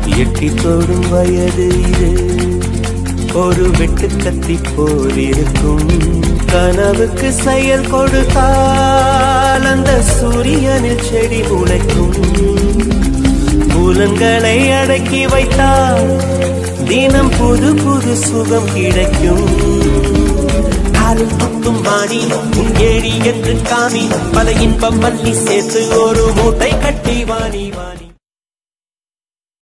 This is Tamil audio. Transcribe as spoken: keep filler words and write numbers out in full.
எட்டி தொடும் வயது இது ஒரு வெட்டு கத்தி போல் இருக்கும். கனவுக்கு செயல் கொடுத்தால் அந்த சூரியனில் செடி முளைக்கும். புலன்களை அடக்கி வைத்தால் தினம் புது புது சுகம் கிடைக்கும். அருள் குத்தும் வாணி உன் ஏழி என்று காமி பல இன்பம் மல்லி சேர்த்து ஒரு மூட்டை கட்டி வாணி வாணி